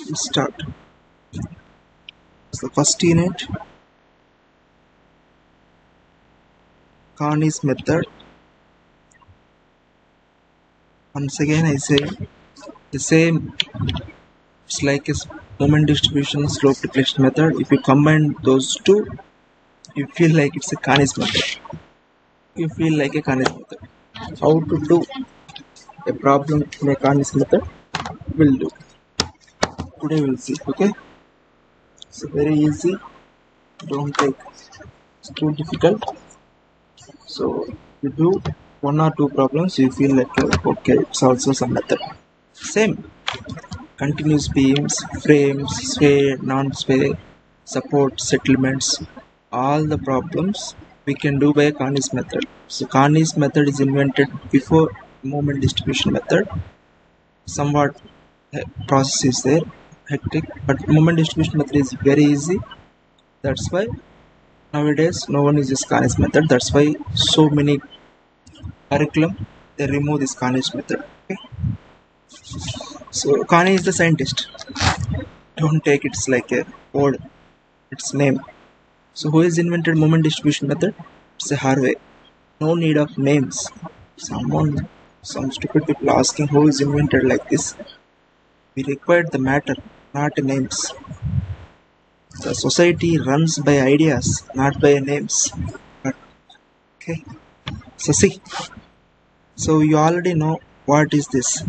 Start. So first unit, Carney's method. Once again I say the same. It's like a moment distribution slope deflection method. If you combine those two, you feel like it's a Carney's method. You feel like a Carney's method. How to do a problem in a Carney's method? We'll do. Today we'll see. Okay. So very easy. Don't take it's too difficult. So you do one or two problems, you feel like okay, it's also some method. Same. Continuous beams, frames, sway, non-sway, support, settlements, all the problems we can do by Carney's method. So Carney's method is invented before moment distribution method. Somewhat process is there, hectic, but moment distribution method is very easy. That's why nowadays no one uses Carney's method. That's why so many curriculum they remove this Carney's method. Okay? So Carney is the scientist. Don't take it's like a word, its name. So who has invented moment distribution method? It's a Harvey. No need of names. Some stupid people asking who is invented like this. We required the matter, not names. The society runs by ideas, not by names. Okay. So see. So you already know what is this.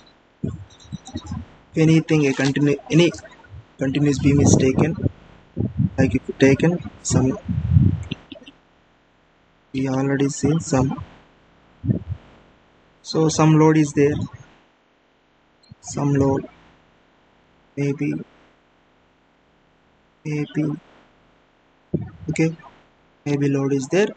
Anything any continuous beam is taken, like if you taken some, we already seen some. So some load is there, some load, maybe, okay, maybe load is there.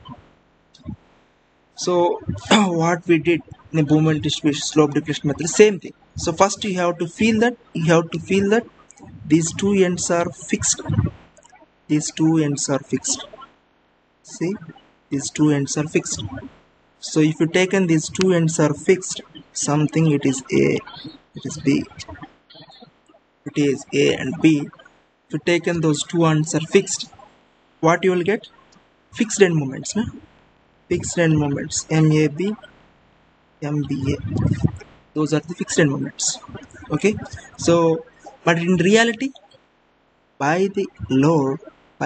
So what we did in a moment distribution slope deflection method, same thing. So first you have to feel that these two ends are fixed. These two ends are fixed. See, these two ends are fixed. So if you taken these two ends are fixed, something it is A, it is B. It is A and B. If you taken those two ends are fixed, what you will get? Fixed end moments, na? Fixed end moments, MAB, MBA. Those are the fixed end moments. Okay. So, but in reality, by the load,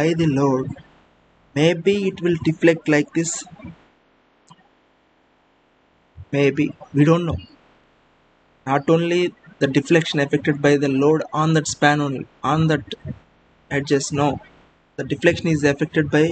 maybe it will deflect like this. Maybe, we don't know. Not only the deflection affected by the load on that span only, on that edges, no. The deflection is affected by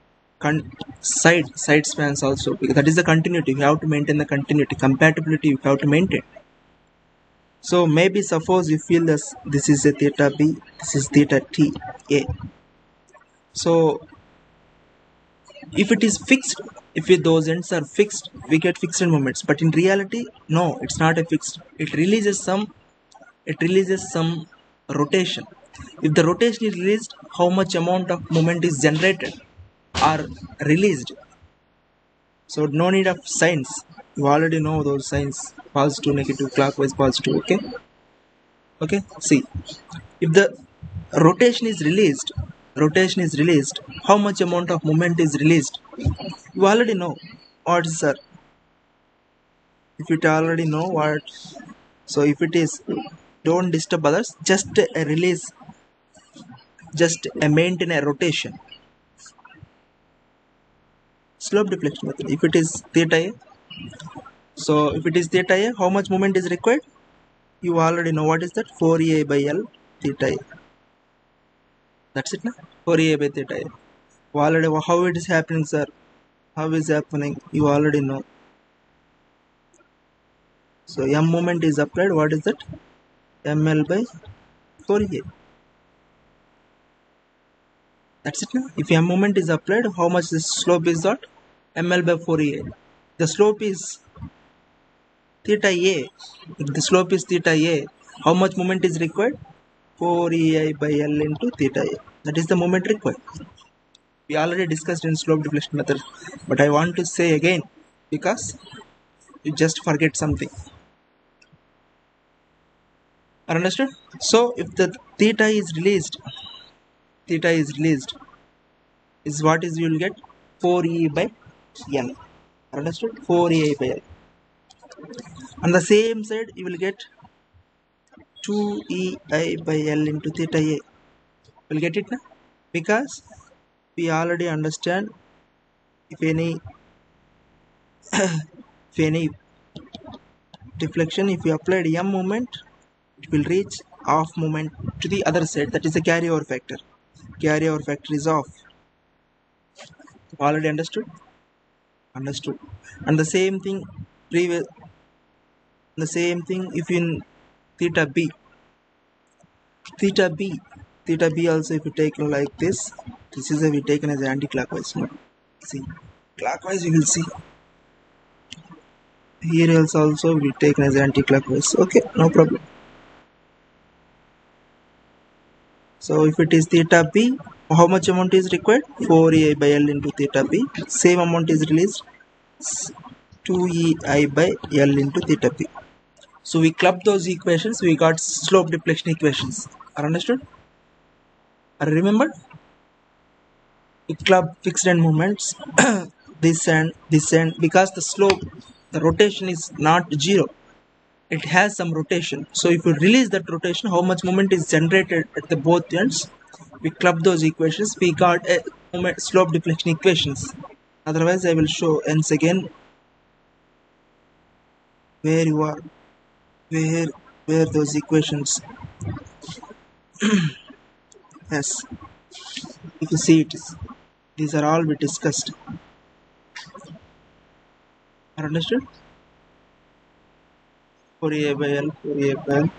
side spans also, because that is the continuity. You have to maintain the continuity, compatibility you have to maintain. So maybe suppose you feel this is a theta B, this is theta T A. So if it is fixed, if those ends are fixed, we get fixed end moments. But in reality, no, it's not a fixed. It releases some rotation. If the rotation is released, how much amount of moment is generated or released? So no need of signs. You already know those signs: positive, negative, clockwise, positive. Okay. See, if the rotation is released, how much amount of moment is released? You already know what is that. If you already know what, so if it is don't disturb others, just a release, just a maintain a rotation. Slope deflection method. If it is theta A, so if it is theta A, how much moment is required? You already know what is that, 4A by L theta A. That's it, na? 4A by theta A. You already, how it is happening, sir? How is happening? You already know. So M moment is applied. What is that? ML by 4A. That's it, na? If M moment is applied, how much the slope is that? ML by 4A. The slope is theta A. If the slope is theta A, how much moment is required? 4EI by L into theta A. That is the moment required. We already discussed in slope deflection method, but I want to say again because you just forget something. Understood? So if the theta is released, is what is you will get 4e by l. Understood? 4e by l. On the same side you will get 2ei by l into theta a. Will get it now? Because we already understand if any deflection, if you applied m moment, it will reach half moment to the other side. That is the carryover factor. Carryover factor is off. Already understood? Understood. And the same thing previous, the same thing if in theta b, also if you take like this is a we taken as anti-clockwise. See, clockwise you will see. Here else also we taken as anti-clockwise. Okay, no problem. So if it is theta b, how much amount is required? 4ei by l into theta b. Same amount is released, 2ei by l into theta b. So we clubbed those equations, we got slope deflection equations. Are understood? Are remembered? We club fixed end moments this and because the slope, the rotation is not zero, it has some rotation. So if you release that rotation, how much moment is generated at the both ends? We club those equations, we got a moment slope deflection equations. Otherwise I will show once again where you are, where those equations. Yes, if you see it is, these are all we discussed. Are understood? 4a by l, 4a by l.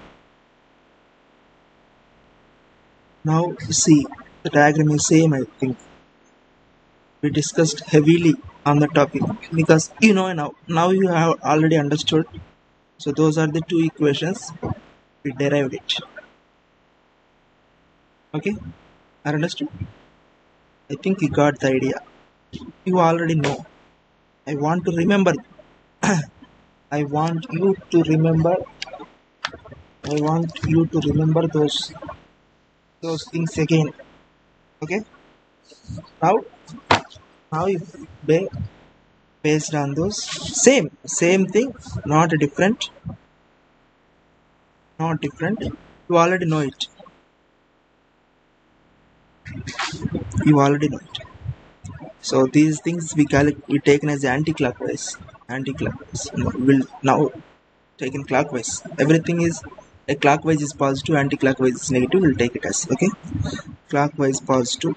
Now see, the diagram is same. I think we discussed heavily on the topic because you know now you have already understood. So those are the two equations, we derived it. Okay, I understood. I think you got the idea. You already know. I want to remember. I want you to remember those things again. Okay, now if based on those same thing, not different, you already know it. So these things we taken as anti-clockwise. Will now taken clockwise. Everything is a clockwise is positive, anti-clockwise is negative. We'll take it as okay. Clockwise positive,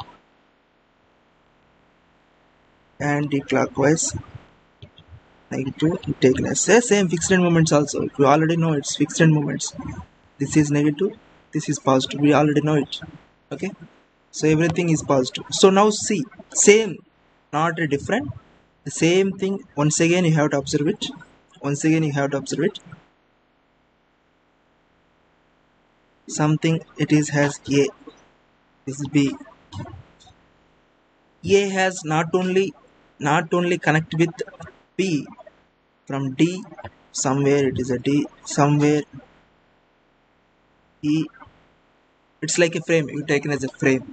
anti-clockwise negative. We taken as same fixed end moments also. We already know it's fixed end moments. This is negative, this is positive. We already know it. Okay. So everything is positive. So now see, same, not different, the same thing. Once again you have to observe it. Something it is has a, this is b. A has not only connect with b from d, somewhere it is a d, somewhere e. It's like a frame, you taken as a frame.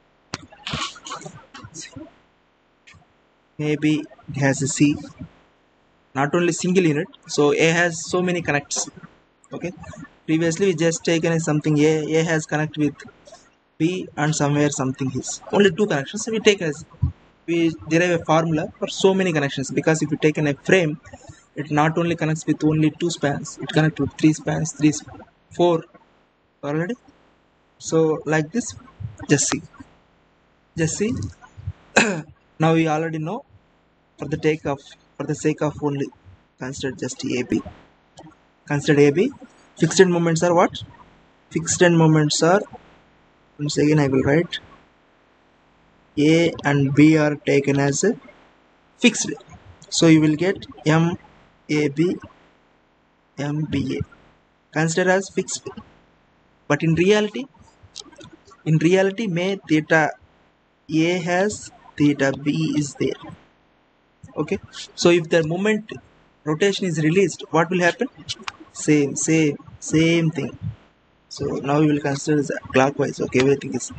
Maybe it has a C, not only single unit. So A has so many connects. Okay, previously we just taken as something A has connect with B and somewhere something is only two connections. So we take as, we derive a formula for so many connections, because if you take in a frame, it not only connects with only two spans, it connects with three spans, four already. So like this, just see. Now we already know. For the sake of only, consider just AB. Consider AB. Fixed end moments are what? Fixed end moments are, once again I will write, A and B are taken as a fixed. So you will get MAB, MBA. Consider as fixed. But in reality, may theta A has, theta B is there. Okay, so if the moment rotation is released, what will happen? Same thing. So now we will consider this clockwise. Okay, everything is.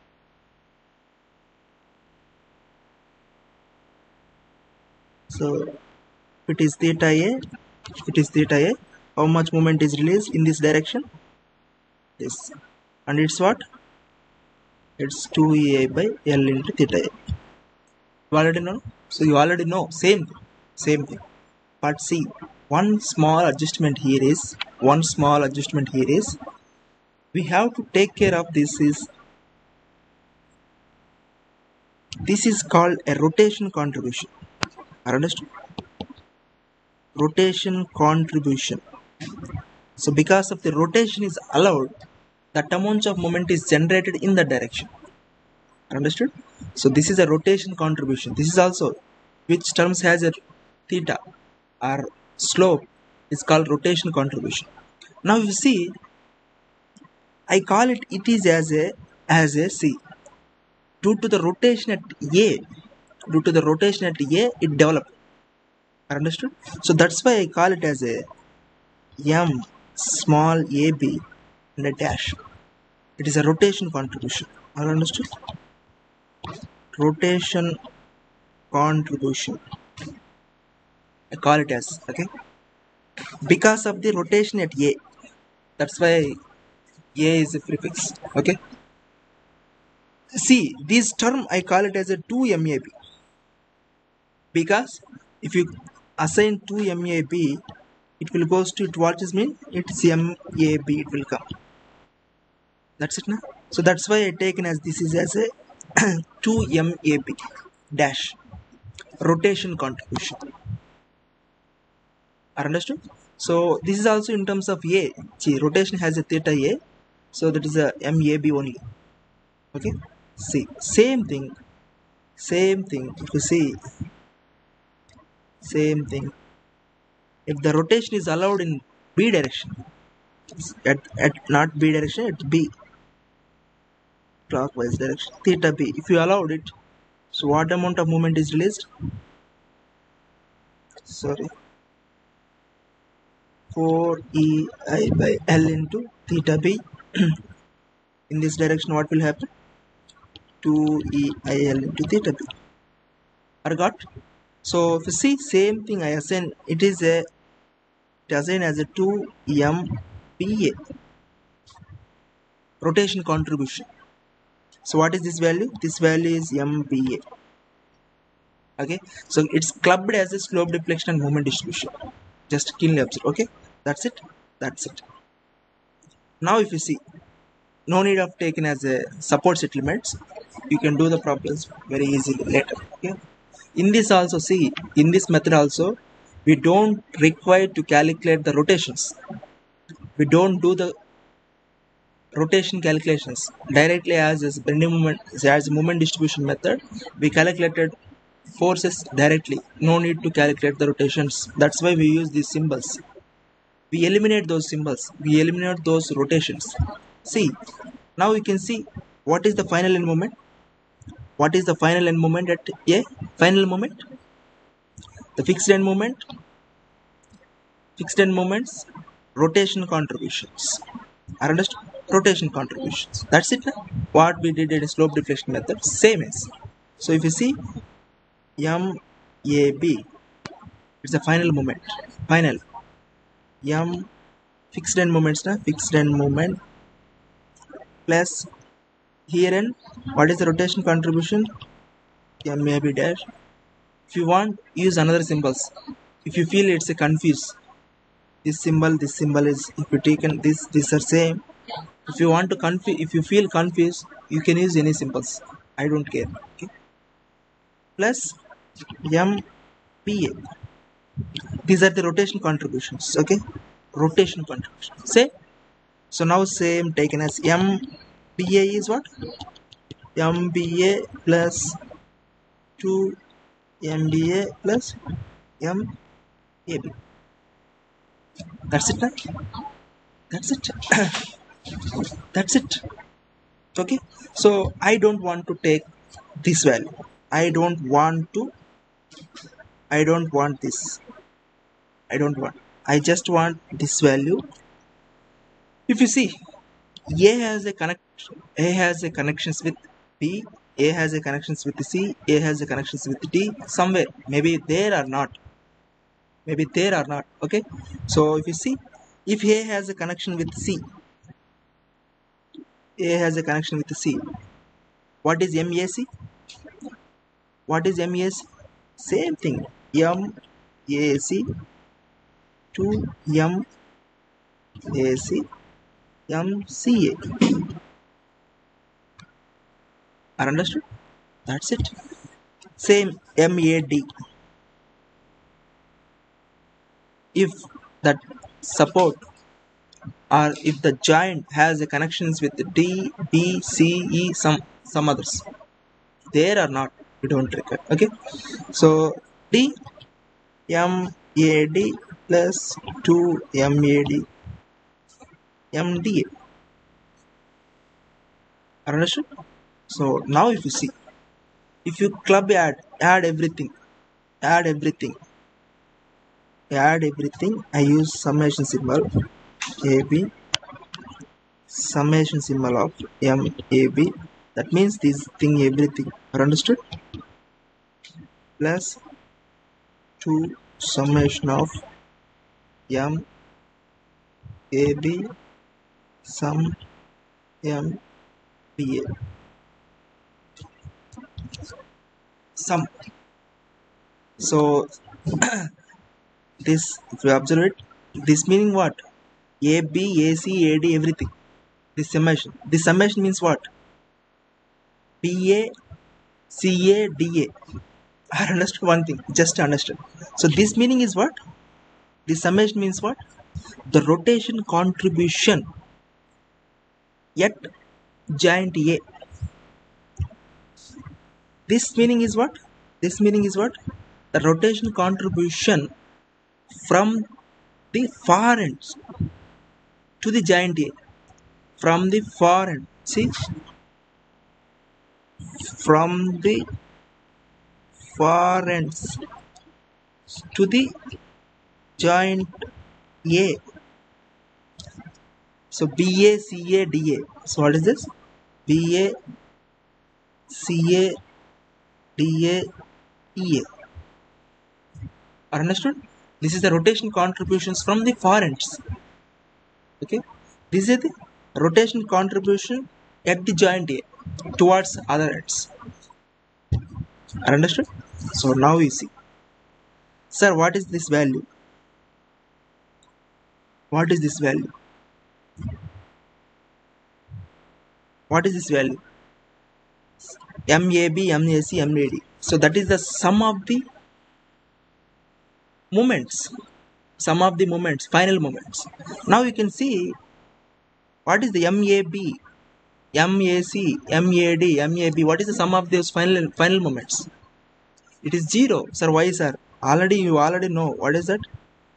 So it is theta A, it is theta A. How much moment is released in this direction? This. And it's what? It's 2EA by L into theta A. You already know? So you already know. Same thing. But see, one small adjustment here is, we have to take care of this is called a rotation contribution. Understood? Rotation contribution. So because of the rotation is allowed, that amount of moment is generated in that direction. Understood? So this is a rotation contribution. This is also, which terms has a theta or slope, is called rotation contribution. Now you see, I call it is as a C. Due to the rotation at A, it developed. Understood? So that's why I call it as a M small ab and a dash. It is a rotation contribution. All understood? Rotation contribution. I call it as, okay? Because of the rotation at A. That's why A is a prefix. Okay? See, this term I call it as a 2MAB. Because if you assign 2MAB, it will goes to it. What is mean? It's MAB, it will come. That's it now. So that's why I taken as this is as a 2MAB dash rotation contribution. Are understood? So this is also in terms of A. See, rotation has a theta A, so that is a MAB only. Okay. See, same thing. If you see, same thing. If the rotation is allowed in B direction, at not B direction, at B clockwise direction, theta B. If you allowed it, so what amount of movement is released? Sorry, 4EI by L into theta B. In this direction, what will happen? 2EIL into theta B. Are got? So if you see, same thing I assign, it is assigned as a 2MPA rotation contribution. So what is this value? This value is MPA. Okay, so it's clubbed as a slope deflection and moment distribution. Just keenly observe. Okay, that's it. Now if you see, no need of taking as a support settlements. You can do the problems very easily later. Okay. In this also, see, in this method also, we don't require to calculate the rotations. We don't do the rotation calculations directly as bending moment, as moment distribution method. We calculated forces directly. No need to calculate the rotations. That's why we use these symbols. We eliminate those symbols. We eliminate those rotations. See, now you can see what is the final end moment. What is the final end moment at A? Final moment? The fixed end moment? Fixed end moments, rotation contributions. Are understood? Rotation contributions. That's it. What we did in slope deflection method, same as. So if you see MAB, it's a final moment. Final. M fixed end moments, fixed end moment plus here and what is the rotation contribution? MAB dash. If you want, use another symbols. If you feel it's a confuse, this symbol is, if you taken these are same. If you want to confuse, if you feel confused, you can use any symbols. I don't care. Okay. Plus MPA. These are the rotation contributions. Okay. Rotation contributions. Say. So now same taken as MBA is what? MBA plus 2 MBA plus MAB. That's it, right? That's it. That's it. Okay. So I don't want to take this value. I don't want this. I just want this value. If you see, A has a connections with B, A has a connections with C, A has a connections with D somewhere. Maybe there or not. Maybe there or not. Okay. So if you see, if A has a connection with C, A has a connection with C. What is MAC? What is MAC? Same thing. MAC to MAC MCA. Are understood? That's it. Same MAD. If that support or if the joint has a connections with D, B, C, E, some others. There or not, we don't require. Okay. So D MAD plus 2 MAD MDA. Understood? So now if you see, if you club add everything, add everything, I use summation symbol AB, summation symbol of MAB. That means this thing everything. Are understood? Plus 2 summation of MAB sum MBA. Sum. So this, if you observe it, this meaning what? AB, AC, AD, everything. This summation. This summation means what? BA, CA, DA. I understood one thing. Just understood. So this meaning is what? This summation means what? The rotation contribution at joint A. This meaning is what? This meaning is what? The rotation contribution from the far ends to the joint A. From the far end. See? From the far ends to the joint A. So BA, CA, DA. So what is this? BA, CA, DA, EA. Are understood? This is the rotation contributions from the far ends. Okay. This is the rotation contribution at the joint A towards other ends. Are understood? So now we see. Sir, what is this value? What is this value? What is this value? MAB, MAC, MAD. So that is the sum of the moments. Sum of the moments, final moments. Now you can see what is the MAB, MAC, MAD, MAB. What is the sum of those final moments? It is 0. Sir, why, sir? You already know. What is that?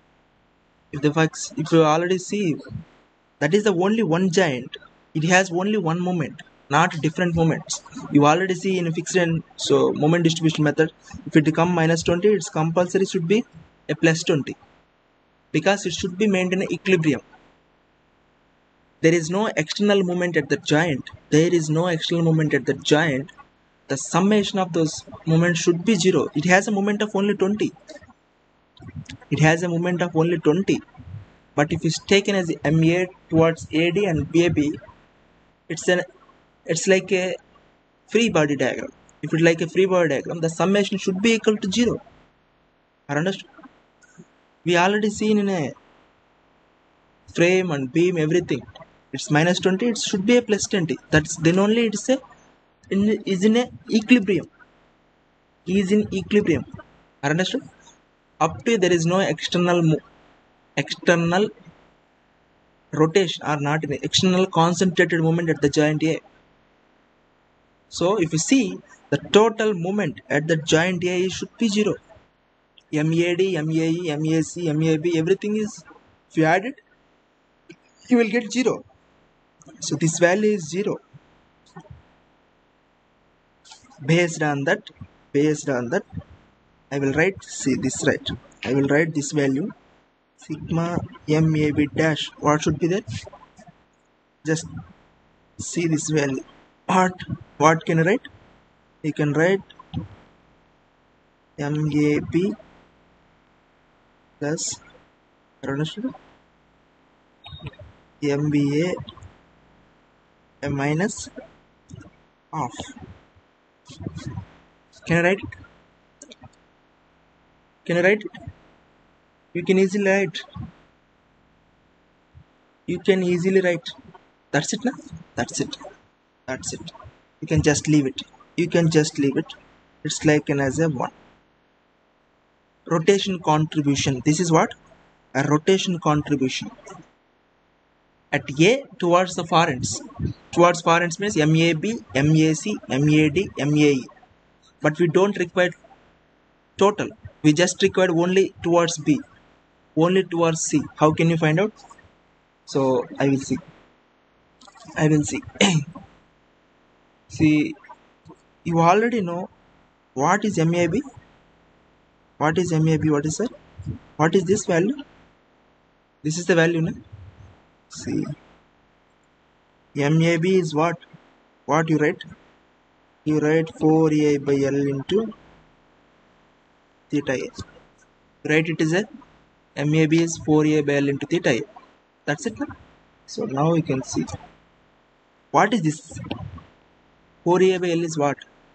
If you already see, that is the only one giant. It has only one moment, not different moments. You already see in a fixed end, so moment distribution method, if it become minus 20, it's compulsory should be a plus 20, because it should be maintained in equilibrium. There is no external moment at the joint. There is no external moment at the joint. The summation of those moments should be 0. It has a moment of only 20. It has a moment of only 20. But if it's taken as MA towards AD and BAB, it's like a free body diagram. If it's like a free body diagram, the summation should be equal to 0. Are understood? We already seen in a frame and beam everything. It's minus 20. It should be a plus 20. That's then only it's a is in a equilibrium. Is in equilibrium. Are understood? Up to there is no external rotation or not in external concentrated moment at the joint A. So if you see, the total moment at the joint A should be 0. MAD, MAE, MAC, MAB, everything is, if you add it, you will get 0. So this value is 0. Based on that, I will write, see this right. I will write this value, sigma MAB dash. What should be there? Just See this value. What can you write? You can write MAB plus MBA minus half. Can I write it? Can I write it? You can easily write. You can easily write. That's it now. That's it. That's it. You can just leave it. You can just leave it. It's like an as a one. Rotation contribution. This is what? A rotation contribution. At A towards the far ends. Towards far ends means MAB, MAC, MAD, MAE. But we don't require total. We just require only towards B. Only towards C. How can you find out? So I will see. I will see. See, you already know what is MAB. What is MAB? What is that? What is this value? This is the value, no? See, MAB is what? What you write? You write 4A by L into theta A. Write it is a MAB is 4A by L into theta A. That's it, no? So now you can see. What is this? 4A by L is what?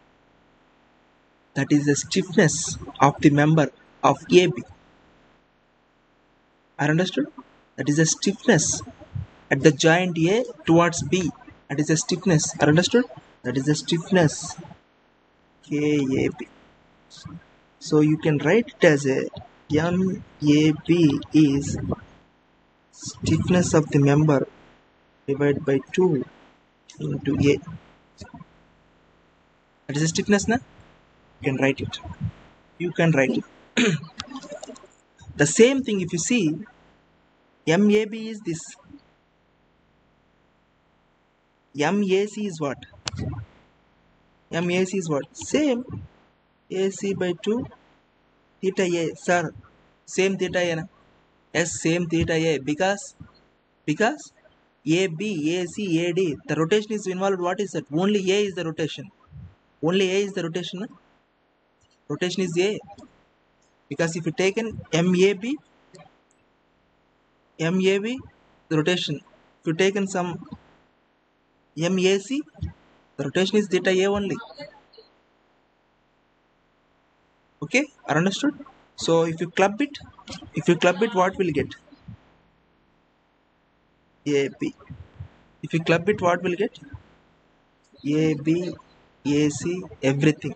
That is the stiffness of the member of AB. I understood? That is the stiffness at the joint A towards B. That is the stiffness. I understood? That is the stiffness KAB. So you can write it as a MAB is stiffness of the member divided by 2 into A. That is the stiffness, na? You can write it. You can write it. The same thing if you see, MAB is this. MAC is what? MAC is what? Same. AC by 2 theta A. Sir, same theta A, na? Yes, same theta A. Because AB, AC, AD, the rotation is involved. What is that? Only A is the rotation. Only A is the rotation, na? Rotation is A. Because if you take an MAB, the rotation. If you take in some MAC, the rotation is theta A only. Okay, are understood? So if you club it, what will you get? AB. If you club it, what will you get? AB, AC, everything.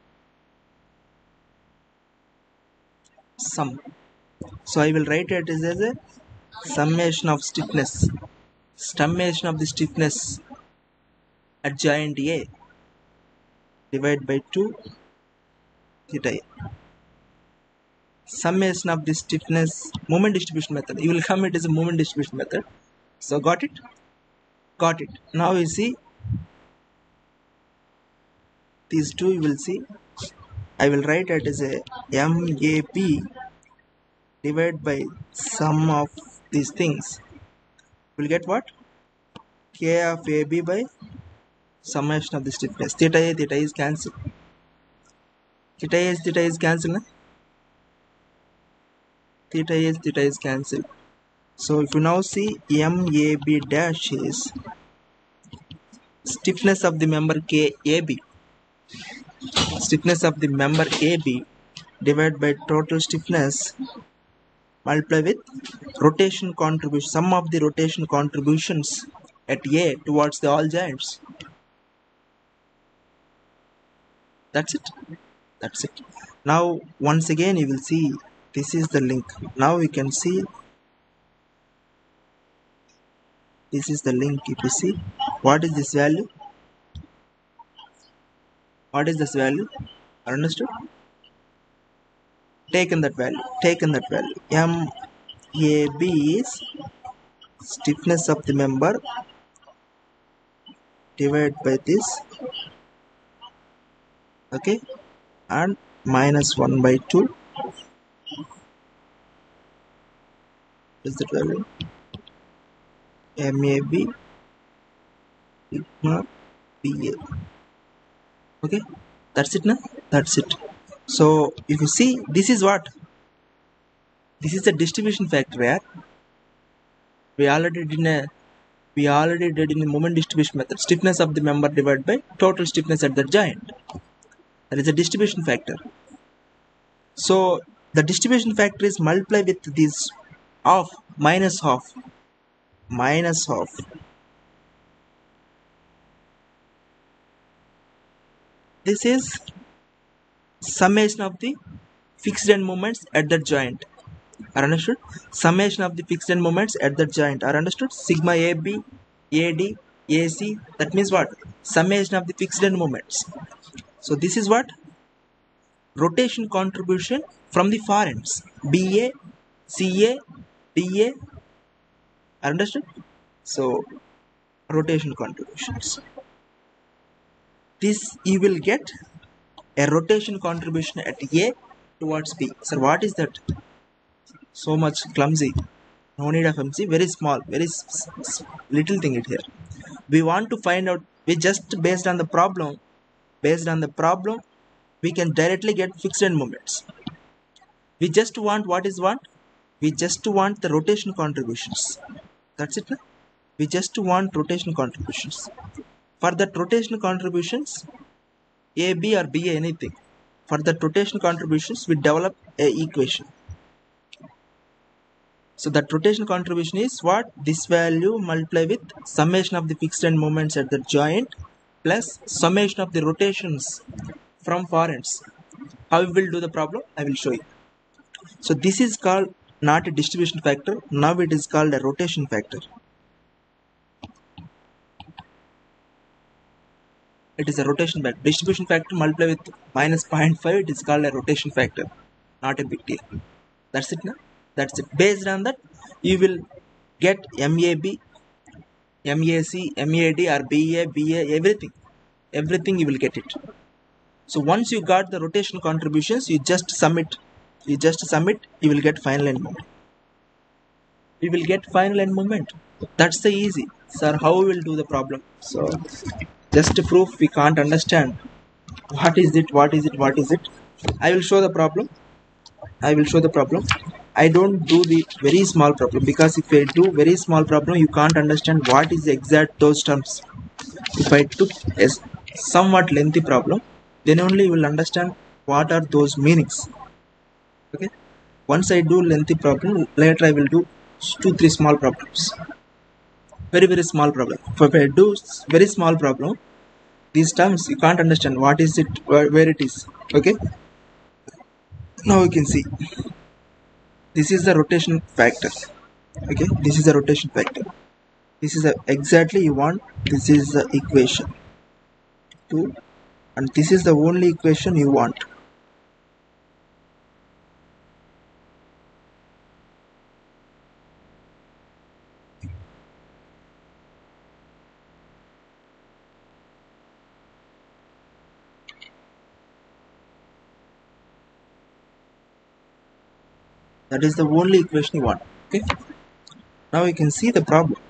Sum. So I will write it as a summation of stiffness. Summation of the stiffness at joint A divided by 2 theta A. Summation of the stiffness moment distribution method. You will come it as a moment distribution method. So got it? Got it. Now you see these two you will see. I will write it as a MAB divided by sum of these things. We'll get what? K of AB by summation of the stiffness. Theta A, theta is cancelled. Theta is cancelled. Na? Theta is cancelled. So if you now see MAB dash is stiffness of the member KAB. Stiffness of the member AB divided by total stiffness multiply with rotation contribution, sum of the rotation contributions at A towards the all joints. That's it. That's it. Now once again you will see this is the link. Now we can see this is the link. If you see what is this value? What is this value? Understood? Taken that value. MAB is stiffness of the member divided by this, okay, and minus 1 by 2 is the value. MAB sigma BA. Okay, that's it now. That's it. So if you see, this is what, this is a distribution factor here. We already did in a moment distribution method, stiffness of the member divided by total stiffness at the joint. That is a distribution factor. So the distribution factor is multiplied with this half, minus half, minus half. This is summation of the fixed end moments at the joint. Are understood? Summation of the fixed end moments at the joint. Are understood? Sigma AB, AD, AC. That means what? Summation of the fixed end moments. So this is what? Rotation contribution from the far ends. BA, CA, DA. Are understood? So rotation contributions. This you will get a rotation contribution at A towards B. So what is that? So much clumsy. No need of MC. Very small. Very little thing it here. We want to find out. We just based on the problem. Based on the problem, we can directly get fixed end moments. We just want what is what? We just want the rotation contributions. That's it. We just want rotation contributions. For that rotation contributions, A, B or B, anything. For that rotation contributions, we develop a equation. So that rotation contribution is what? This value multiplied with summation of the fixed end moments at the joint plus summation of the rotations from far ends. How we will do the problem? I will show you. So this is called not a distribution factor. Now it is called a rotation factor. It is a rotation factor. Distribution factor multiplied with minus 0.5. It is called a rotation factor. Not a big deal. That's it now. That's it. Based on that, you will get MAB, MAC, MAD or BA, BA, everything. Everything you will get it. So once you got the rotation contributions, you just submit. You will get final end moment. You will get final end moment. That's the easy. Sir, how we will do the problem? So just to prove we can't understand what is it. I will show the problem. I don't do the very small problem, because if I do very small problem, you can't understand what is exact those terms. If I took a somewhat lengthy problem, then only you will understand what are those meanings. Okay. Once I do lengthy problem, later I will do 2-3 small problems. Very small problem. If I do very small problem, these terms you can't understand what is it, where it is. Okay. Now you can see. This is the rotation factor. Okay, this is the rotation factor. This is exactly you want. This is the equation 2, and this is the only equation you want. That is the only equation you want. Okay. Now you can see the problem.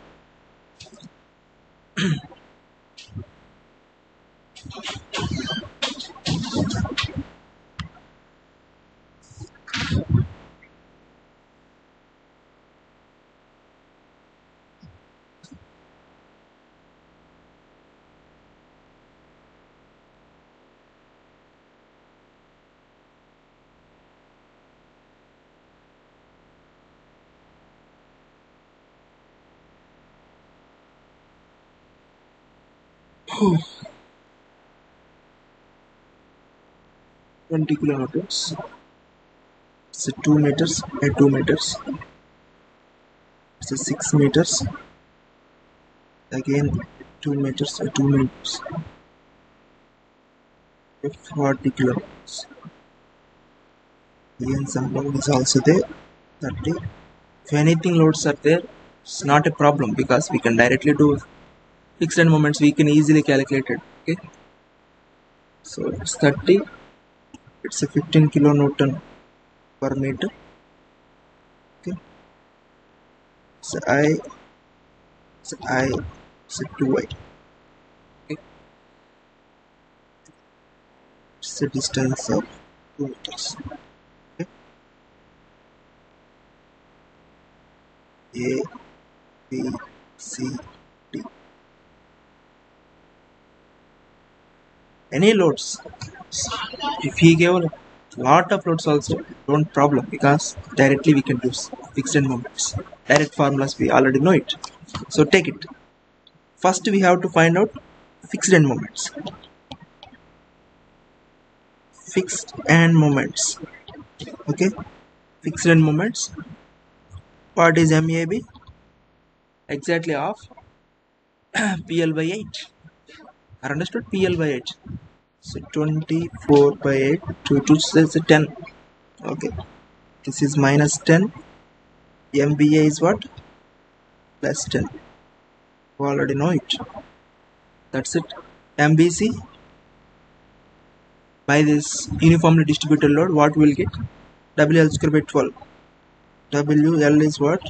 Whew. 20 kilonewtons. It's a 2 meters and 2 meters. It's a 6 meters. Again 2 meters and 2 meters. 40 kilonewtons. Again some load is also there. 30. If anything loads are there, it's not a problem, because we can directly do fixed end moments. We can easily calculate it. Okay. So it's 30. It's a 15 kilonewton per meter. Okay. So I, 2y. it's a distance of 2 meters. Okay. A, B, C, D. Any loads. If he gave a lot of loads also, don't problem, because directly we can use fixed end moments. Direct formulas we already know it. So take it. First we have to find out fixed end moments. Fixed end moments. Okay. Fixed end moments. What is MAB? Exactly of PL by 8. Are understood? PL by 8. So 24 by 8 to says 10. Okay. This is minus 10. MBA is what? Plus 10. You already know it. That's it. MBC. By this uniformly distributed load, what we will get? WL square by 12. WL is what?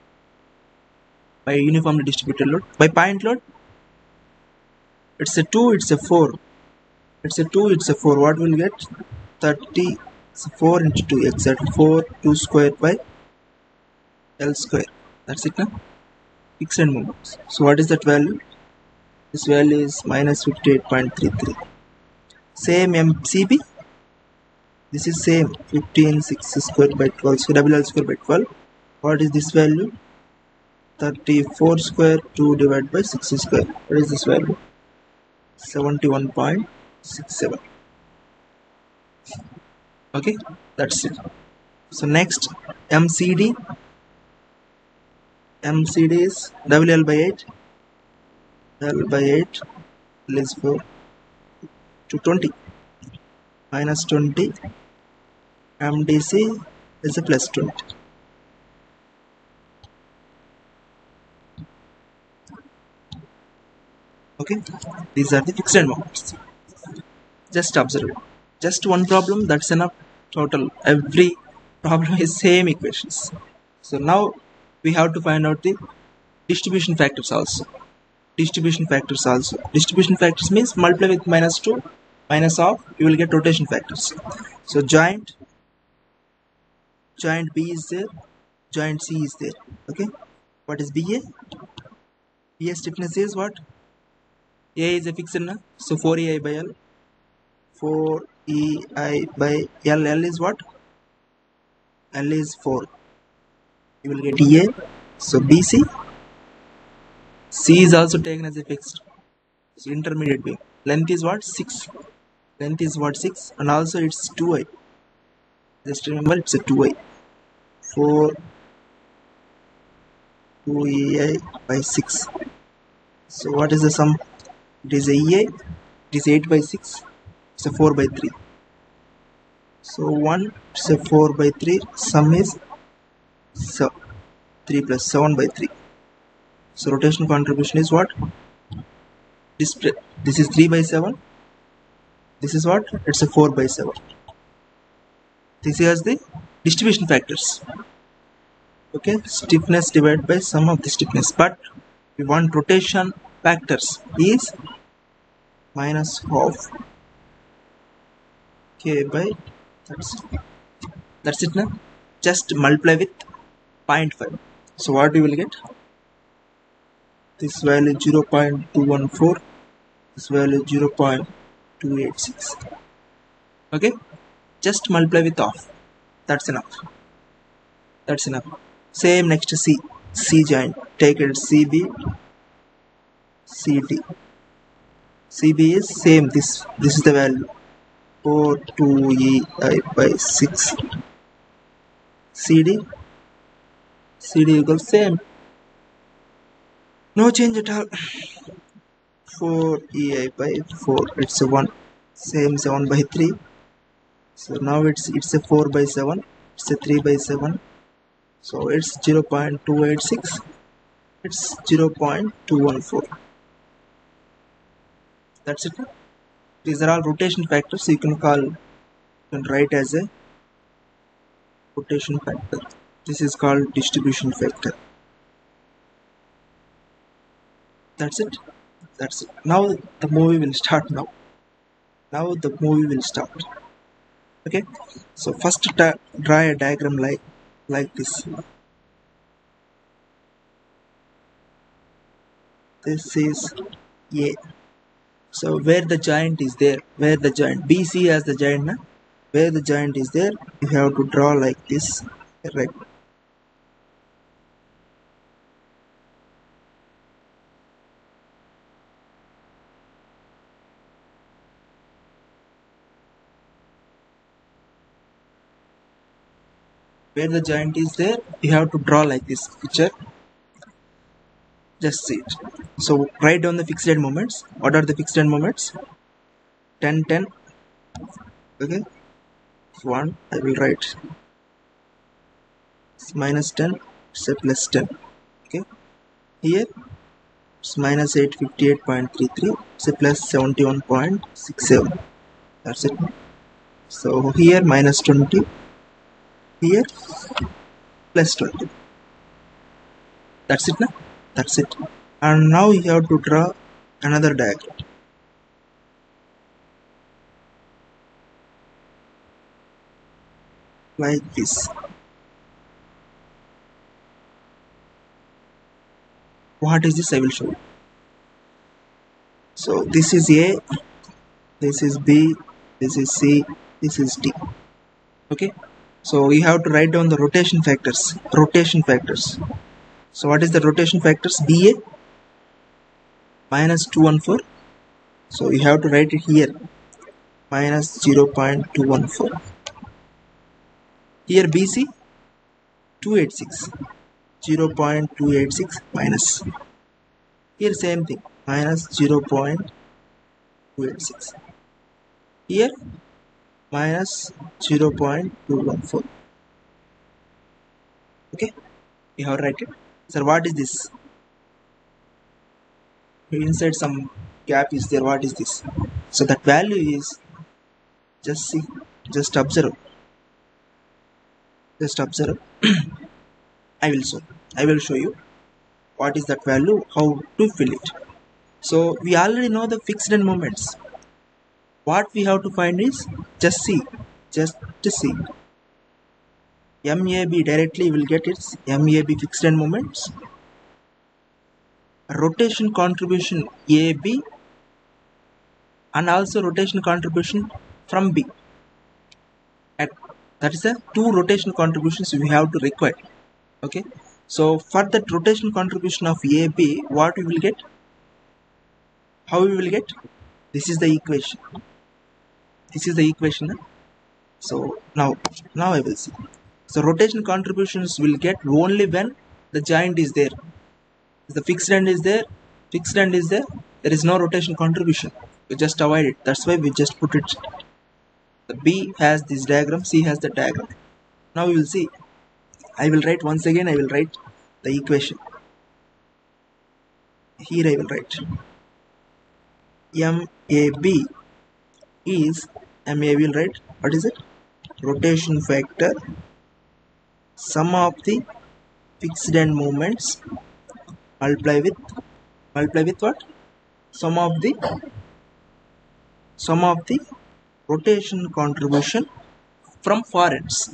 By uniformly distributed load. By point load, it's a 2, it's a 4. It's a 2, it's a 4. What will get? 30. It's 4 into 2. Exactly 4. 2 square by L square. That's it now. Fixed end moments. So what is that value? This value is minus 58.33. Same MCB. This is same 15 6 square by 12. So WL square by 12. What is this value? 34 square 2 divided by 6 square. What is this value? 71.67. Okay, that's it. So next MCD. MCD is WL by 8. L by 8 is 4 to 20 minus 20. MDC is a plus 20. Okay, these are the fixed end moments. Just observe it. Just one problem, that's enough. Total every problem is same equations. So now we have to find out the distribution factors also. Distribution factors also. Distribution factors means multiply with minus 2, minus of, you will get rotation factors. So joint B is there, joint C is there. Okay, what is BA? BA stiffness is what? A is a fixed number, so 4EI by L. 4EI by L. L is what? L is 4. You will get EA. So BC. C is also taken as a fixed. So intermediate beam. Length is what? 6. Length is what? 6. And also it's 2I. Just remember it's a 2I. 4 2EI by 6. So what is the sum? It is a EA. It is 8 by 6. It's a 4 by 3. So 1, it's a 4 by 3. Sum is 3 plus 7 by 3. So rotation contribution is what? This is 3 by 7. This is what? It's a 4 by 7. This is the distribution factors. Okay, stiffness divided by sum of the stiffness. But we want rotation factors is minus half K by, that's it now. Just multiply with 0.5. So what we will get? This value 0.214. This value 0.286. Okay, just multiply with half. That's enough. That's enough. Same next to C. C joint. Take it CB, CD. CB is same. This is the value 4 2EI by 6. CD equals same. No change at all. 4EI by 4. It's a 1. Same 7 by 3. So now it's a 4 by 7. It's a 3 by 7. So it's 0.286. It's 0.214. That's it. These are all rotation factors. So you can write as a rotation factor. This is called distribution factor. That's it. That's it. Now the movie will start now. Now the movie will start. Okay, so first draw a diagram like this. This is A. So where the joint is there, where the joint BC has the joint, na? Where the joint is there, you have to draw like this, right? Where the joint is there, you have to draw like this picture. Just see it. So write down the fixed end moments. What are the fixed end moments? 10 10. Okay, 1 I will write. It's minus 10, it's a plus 10. Okay, here it's minus 858.33, it's a plus 71.67. That's it. So here minus 20, here plus 20. That's it, na? That's it. And now you have to draw another diagram like this. What is this? I will show you. So this is A, this is B, this is C, this is D. Okay, so we have to write down the rotation factors. Rotation factors. So what is the rotation factors? BA minus 214. So you have to write it here, minus 0.214. Here BC 286, 0.286 minus. Here same thing, minus 0.286. Here minus 0.214. Okay, you have to write it. Sir, what is this? Inside some gap is there. What is this? So that value is, just see, just observe. Just observe. I will show you what is that value, how to fill it. So we already know the fixed end moments. What we have to find is, just see, just to see. MAB directly will get its MAB fixed end moments. Rotation contribution AB and also rotation contribution from B. That is the two rotation contributions we have to require. Okay, so for that rotation contribution of AB, what we will get? How we will get? This is the equation. This is the equation. So now I will see. So rotation contributions will get only when the joint is there. If the fixed end is there, there is no rotation contribution. We just avoid it. That's why we just put it. The B has this diagram, C has the diagram. Now we will see. I will write once again, I will write the equation. Here I will write MAB is, MAB will write, what is it? Rotation factor, sum of the fixed end moments multiply with what? Sum of the rotation contribution from far ends.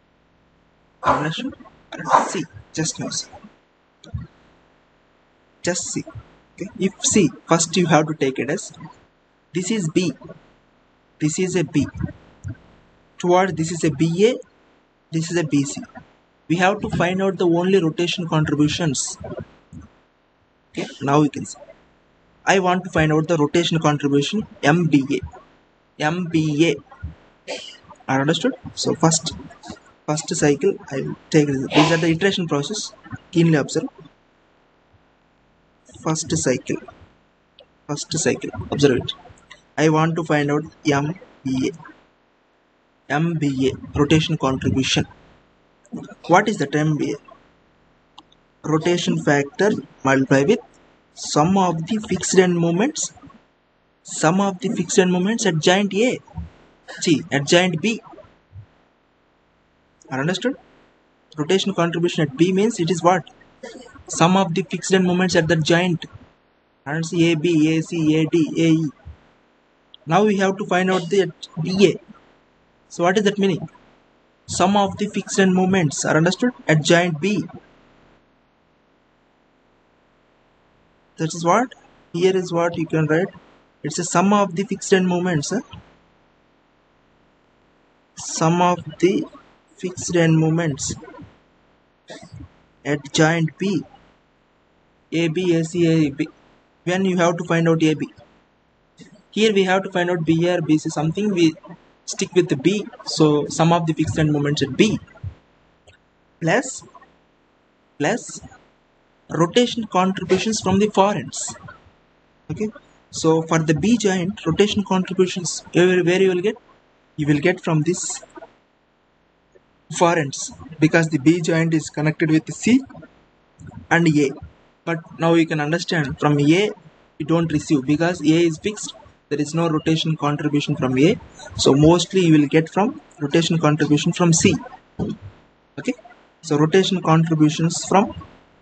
See, just now see. Just see. Okay. If see, first you have to take it as, this is B, this is a B. Towards this is a BA, this is a BC. We have to find out the only rotation contributions. Okay, now you can see. I want to find out the rotation contribution MBA. Understood? So first cycle I will take this. These are the iteration process. Keenly observe. First cycle. Observe it. I want to find out MBA rotation contribution. What is that MBA? Rotation factor multiplied with sum of the fixed end moments. Sum of the fixed end moments at joint A. See, at joint B. Understood? Rotation contribution at B means it is what? Sum of the fixed end moments at the joint. And see AB, AC, AD, AE. Now we have to find out the BA. So what is that meaning? Sum of the fixed end moments are understood at giant B. That is what? Here is what you can write. It's a sum of the fixed end moments. Sum of the fixed end moments at giant B. AB, AC, AB. When you have to find out AB. Here we have to find out B or BC. Something we stick with the B. So sum of the fixed end moments at B plus rotation contributions from the far ends. Okay. So for the B giant, rotation contributions where you will get? You will get from this far ends because the B giant is connected with C and A. But now you can understand from A you don't receive because A is fixed. There is no rotation contribution from A. So mostly you will get from rotation contribution from C. Okay. So rotation contributions from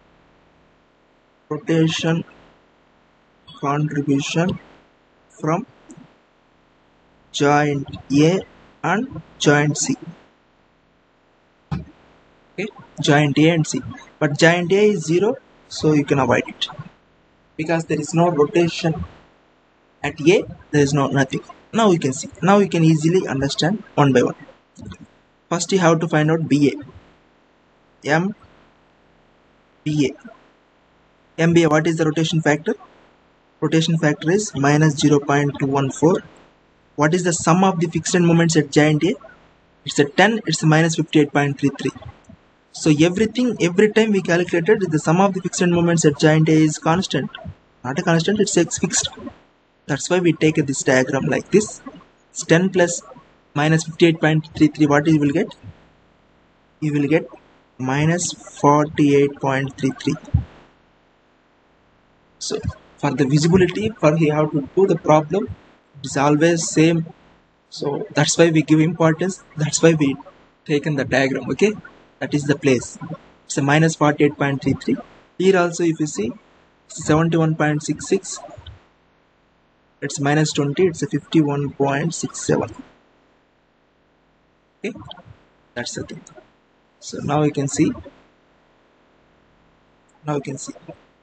joint A and joint C. Okay, joint A and C. But joint A is 0, so you can avoid it. Because there is no rotation at A, there is nothing. Now you can see. Now you can easily understand one by one. First you have to find out BA. MBA, what is the rotation factor? Rotation factor is minus 0.214. What is the sum of the fixed end moments at giant A? It's a 10, it's a minus 58.33. So every time we calculated, the sum of the fixed end moments at giant A is constant. Not a constant, it's fixed. That's why we take this diagram like this. It's 10 plus minus 58.33. What you will get? You will get minus 48.33. So for the visibility, for you have to do the problem, it is always same. So that's why we give importance. That's why we taken the diagram. Okay, that is the place. It's a minus 48.33. Here also, if you see 71.66, it's minus 20. It's a 51.67. Okay, that's the thing. So now you can see. Now you can see.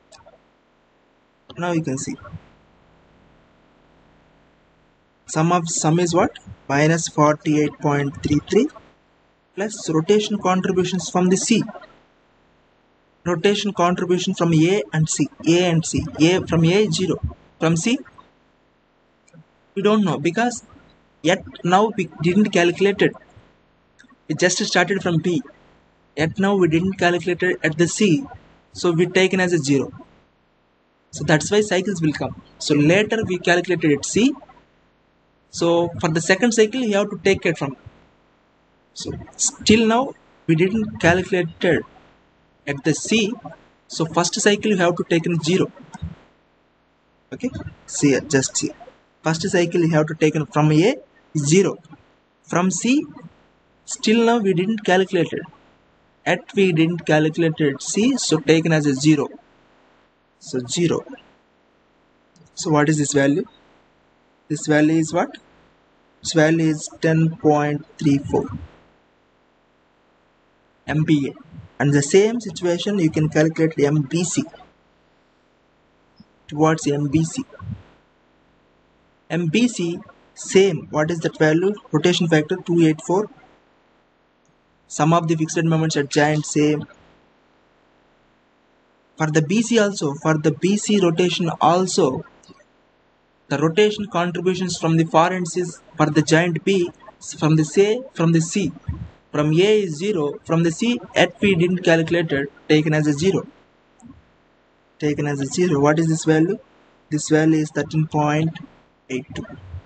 Sum is what? Minus 48.33 plus rotation contributions from the C. Rotation contribution from A and C. A from A is 0. From C, we don't know because yet now we didn't calculate it. It just started from B. Yet now we didn't calculate it at the C. So we taken as a 0. So that's why cycles will come. So later we calculated it C. So for the second cycle you have to take it from. So still now we didn't calculate it at the C. So first cycle you have to take in 0. Okay. See, just see. First cycle you have to take in from A 0. From C, still now we didn't calculate it. At we didn't calculate it C. So taken as a 0. So 0. So what is this value? This value is what? This value is 10.34 MPa. And the same situation you can calculate MBC. Towards MBC. MBC same. What is that value? Rotation factor 284. Sum of the fixed moments at giant same. For the BC also, for the BC rotation also, the rotation contributions from the far ends is for the giant B from the C. From A is 0, from the C at we didn't calculate it, taken as a 0. What is this value? This value is 13.82.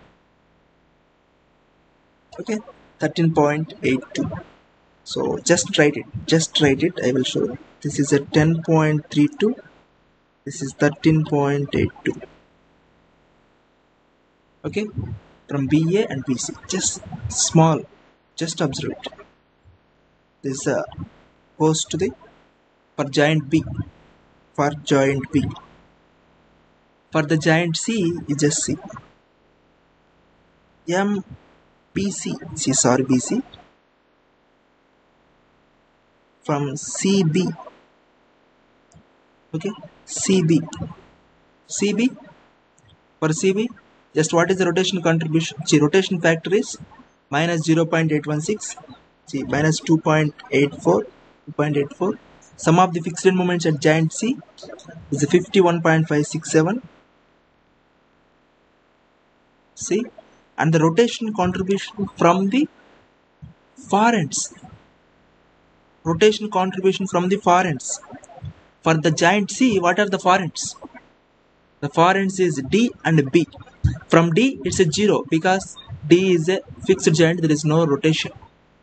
Okay, 13.82. So just write it. I will show you. This is a 10.32. This is 13.82. Okay, from BA and BC. Just small. Just observe it. This goes to the for giant B. For the giant C, you just see. BC from CB. Okay, CB for CB, just what is the rotation contribution? See, rotation factor is minus 0.816, see, minus 2.84. Sum of the fixed end moments at giant C is 51.567. See, and the rotation contribution from the far ends. Rotation contribution from the far ends. For the giant C, what are the far ends? The far ends is D and B. From D, it's a 0 because D is a fixed giant, there is no rotation.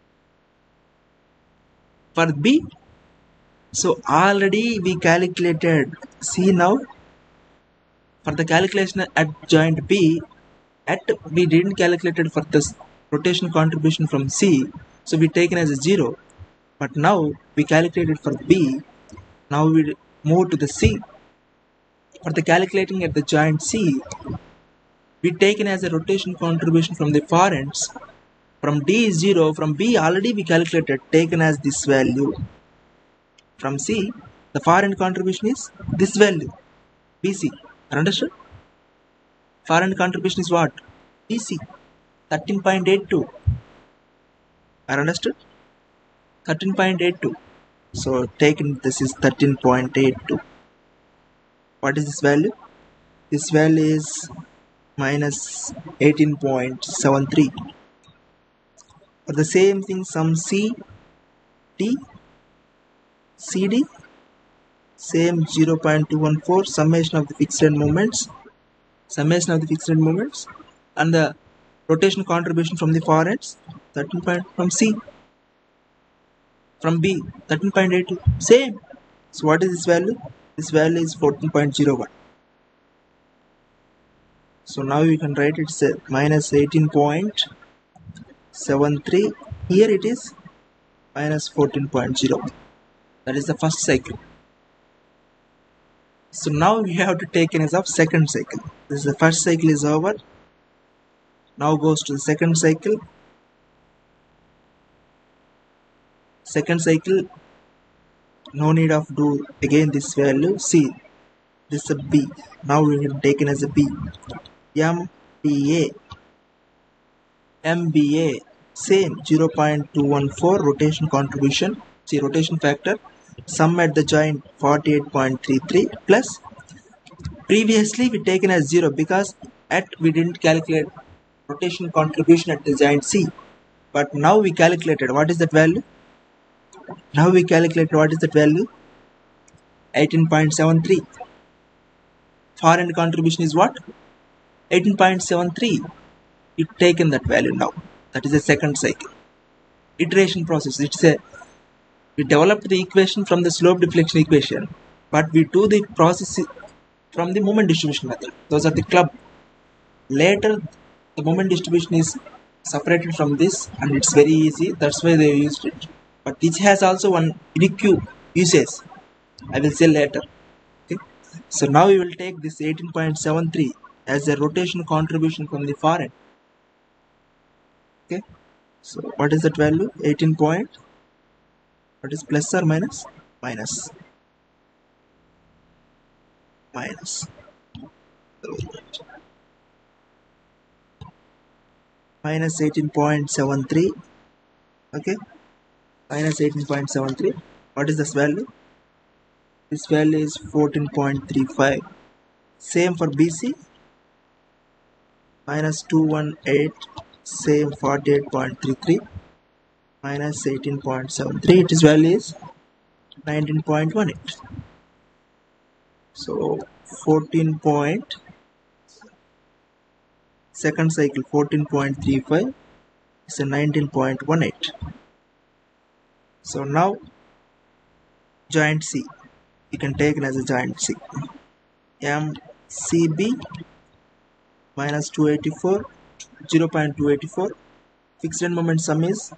For B, so already we calculated C now. For the calculation at giant B, we didn't calculate it for this rotation contribution from C, so we taken as a 0. But now we calculated for B. Now we move to the C. For the calculating at the giant C, we taken as a rotation contribution from the far ends. From D is 0, from B already we calculated, taken as this value. From C, the far end contribution is this value, BC. Understood? Far end contribution is what? BC, 13.82. Understood? 13.82. So taken, this is 13.82. What is this value? This value is minus 18.73. For the same thing, some CD, same 0.214, summation of the fixed end moments, and the rotation contribution from the far ends, 13 point from C. From B, 13.82, same. So what is this value? This value is 14.01. So now you can write it's minus 18.73. Here it is minus 14.01. That is the first cycle. So now we have to take in as of second cycle. This is the first cycle is over. Now goes to the second cycle. Second cycle, no need of do again this value. See, this is a B. Now we have taken as a B. MBA, same 0.214 rotation contribution. See, rotation factor. Sum at the joint 48.33 plus. Previously we taken as 0 because we didn't calculate rotation contribution at the giant C. But now we calculated. What is that value? Now we calculate what is that value? 18.73. Far end contribution is what? 18.73. You taken that value now. That is the second cycle. Iteration process. We developed the equation from the slope deflection equation, but we do the process from the moment distribution method. Those are the club. Later, the moment distribution is separated from this, and it's very easy. That's why they used it. But this has also one unique usage. I will say later. Okay. So now we will take this 18.73 as a rotation contribution from the far end. Okay. So what is that value? 18 point. What is plus or minus? Minus. Minus 18.73. Okay. Minus 18.73. What is this value? This value is 14.35. Same for BC. Minus 218. Same 48.33. Minus 18.73. Its value is 19.18. So 14 point. Second cycle 14.35 is a 19.18. So now giant C, you can take it as a giant C. MCB minus 284, 0.284. Fixed end moment sum is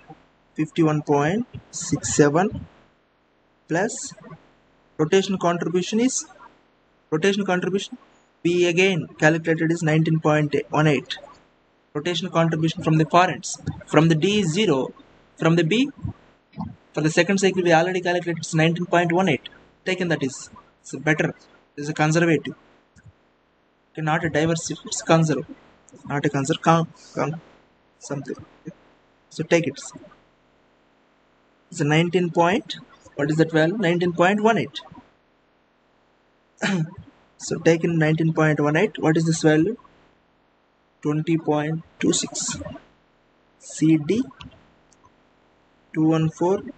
51.67 plus rotation contribution we again calculated is 19.18. rotational contribution from the far ends. From the D is 0. From the B, for the second cycle we already calculated it's 19.18. Taken that is, it's better. It's a conservative. Okay, not a diversity, it's conservative. Not a conservative, something. So take it. It's a 19 point. What is that value? 19.18. So take in 19.18. What is this value? 20.26. CD 214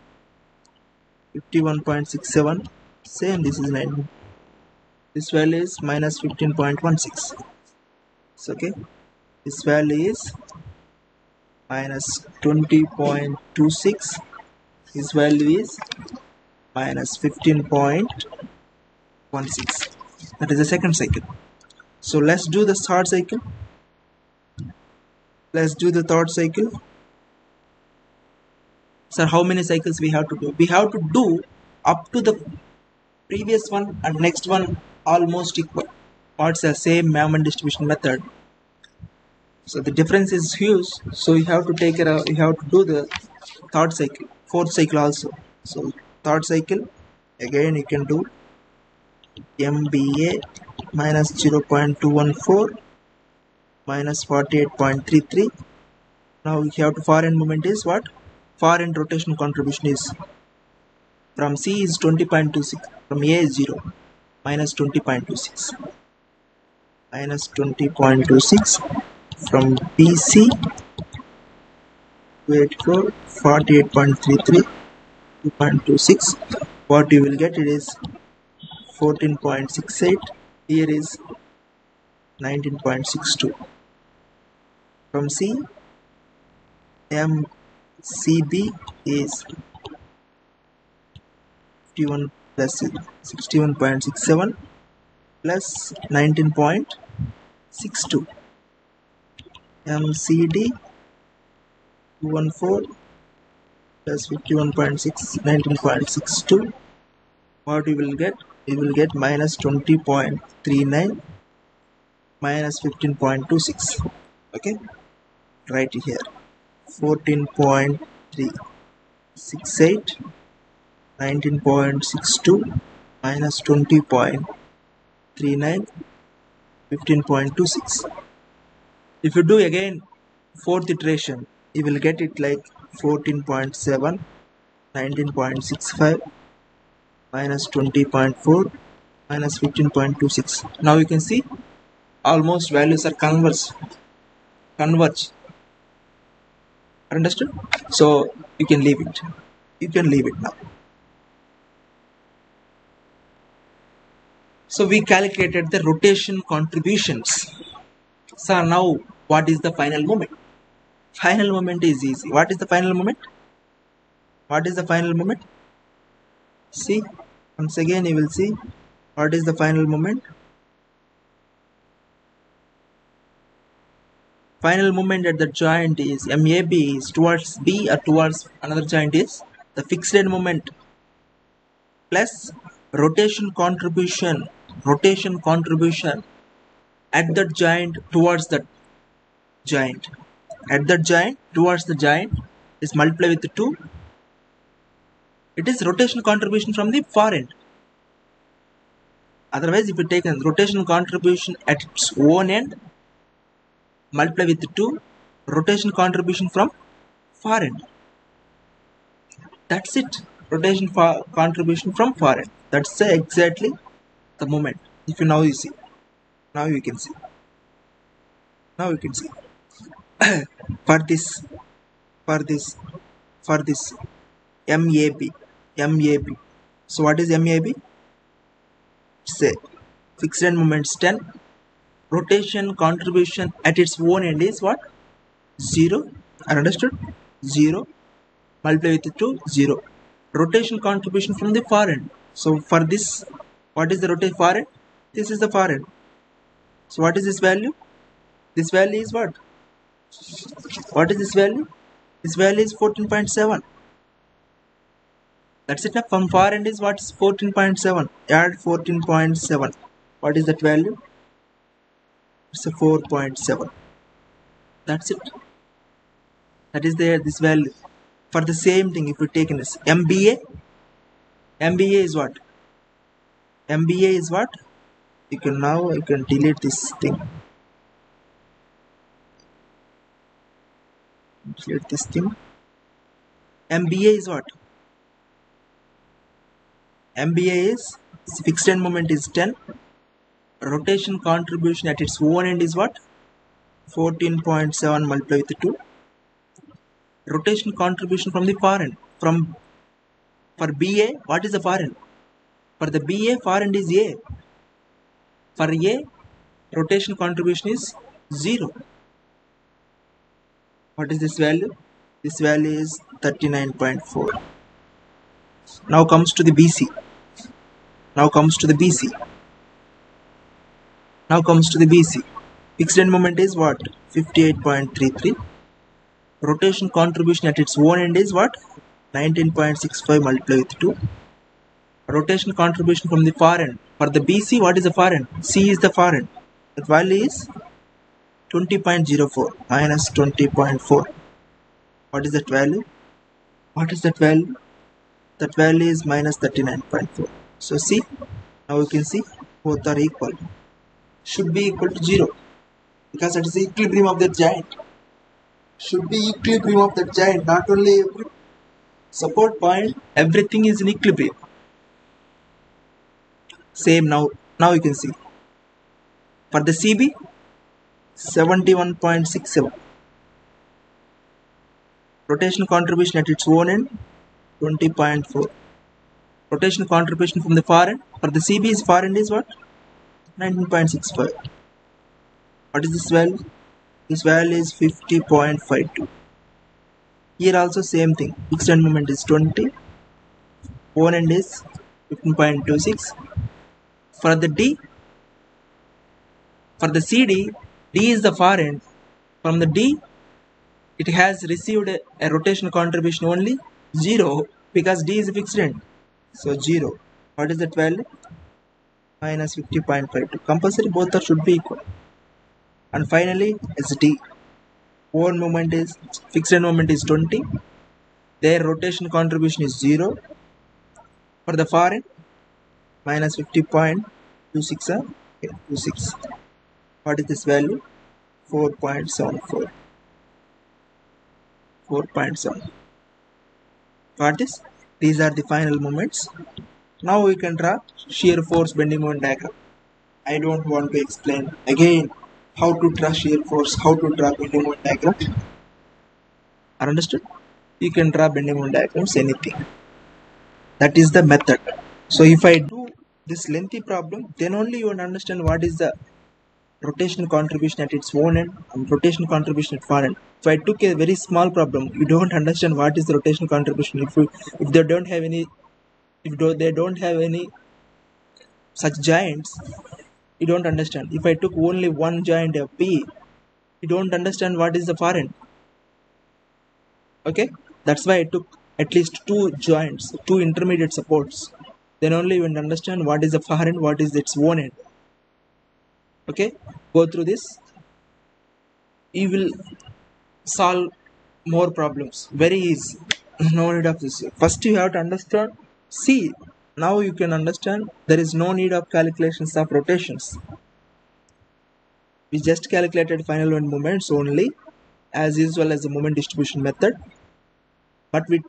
51.67. Same. This is 9. This value is minus 15.16. So okay. This value is minus 20.26. This value is minus 15.16. That is the second cycle. So let's do the third cycle. Let's do the third cycle. So how many cycles we have to do? We have to do up to the previous one and next one almost equal. What's the same moment distribution method? So the difference is huge. So you have to take it out. You have to do the third cycle, fourth cycle also. So third cycle again you can do MBA minus 0.214 minus 48.33. Now we have to far end moment is what? Far end rotational contribution is from C is 20.26, from A is 0, minus 20.26, minus 20.26, from BC wait for 48.33, 2.26. What you will get, it is 14.68. Here is 19.62. From C, MCB is 51 plus 61.67 plus 19.62. MCD 214 plus 51.6, 19.62. What you will get? You will get minus 20.39 minus 15.26. Okay, right here 14.368, 19.62 minus 20.39, 15.26. If you do again fourth iteration, you will get it like 14.7, 19.65 minus 20.4 minus 15.26. Now you can see almost values are converge. Understood? So you can leave it. You can leave it now. So we calculated the rotation contributions. So now what is the final moment? Final moment is easy. What is the final moment? What is the final moment? See, once again you will see what is the final moment. Final moment at the joint is MAB is towards B or towards another joint is the fixed end moment plus rotation contribution at the joint towards the joint. At the joint towards the joint is multiplied with 2. It is rotational contribution from the far end. Otherwise, if you take a rotational contribution at its own end, multiply with 2, rotation contribution from far end. That's it. Rotation contribution from far end. That's exactly the moment. If you now you see. Now you can see. Now you can see. for this MAB. So what is MAB? Say fixed end moments 10. Rotation contribution at its own end is what? 0. Understood? 0. Multiply with 2, 0. Rotation contribution from the far end. So for this, what is the rotation far end? This is the far end. So what is this value? This value is what? What is this value? This value is 14.7. That's it. From far end is what is 14.7. Add 14.7. What is that value? It's a 4.7. That's it. That is there, this value. For the same thing, if you take in this MBA is what? MBA is what? You can delete this thing. Delete this thing. MBA is what? MBA is fixed end moment is 10. Rotation contribution at its own end is what? 14.7 multiplied with 2. Rotation contribution from the far end. For BA, what is the far end? For the BA, far end is A. For A, rotation contribution is 0. What is this value? This value is 39.4. Now comes to the BC. Fixed end moment is what? 58.33. Rotation contribution at its own end is what? 19.65 multiplied with 2. Rotation contribution from the far end. For the BC, what is the far end? C is the far end. That value is 20.04 minus 20.4. What is that value? That value is minus 39.4. So see, now you can see both are equal. Should be equal to 0 because that is the equilibrium of the giant. Should be equilibrium of the giant. Not only every support point, everything is in equilibrium. Same now you can see. For the CB, 71.67. Rotation contribution at its own end, 20.4. Rotation contribution from the far end. For the CB's far end is what? 19.65. What is this value? This value is 50.52. Here also same thing. Fixed end moment is 20. Own end is 15.26. For the D, for the CD, D is the far end. From the D, it has received a rotation contribution only 0 because D is a fixed end. So 0. What is that value? Minus 50.52. Compulsory both should be equal. And finally, SD. Own moment is fixed end moment is 20. Their rotation contribution is 0. For the far end, minus 50.26. 26. What is this value? 4.74. 4.7. Got this? These are the final moments. Now we can draw shear force bending moment diagram. I don't want to explain again how to draw shear force, how to draw bending moment diagram. Are understood? You can draw bending moment diagrams, anything. That is the method. So if I do this lengthy problem, then only you will understand what is the rotation contribution at its own end and rotation contribution at far end. If I took a very small problem, you don't understand what is the rotation contribution. If they don't have any such giants, you don't understand. If I took only one giant of P, you don't understand what is the far end. Okay, that's why I took at least two giants, two intermediate supports. Then only you will understand what is the far end, what is its own end. Okay, go through this. You will solve more problems very easy. No need of this. First you have to understand. See, now you can understand there is no need of calculations of rotations. We just calculated final end moments only, as usual as the moment distribution method. But we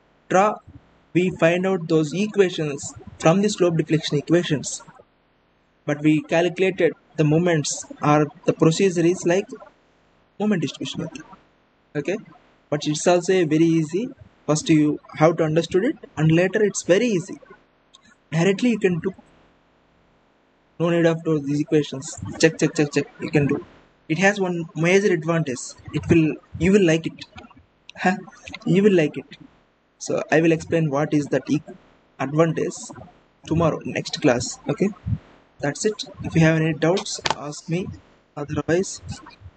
find out those equations from the slope deflection equations. But we calculated the moments, or the procedure is like moment distribution method. Okay, but it's also very easy. First you have to understood it, and later it's very easy. Directly you can do. No need of these equations. Check. You can do. It has one major advantage. You will like it. You will like it. So I will explain what is that advantage tomorrow, next class. Okay, that's it. If you have any doubts, ask me. Otherwise,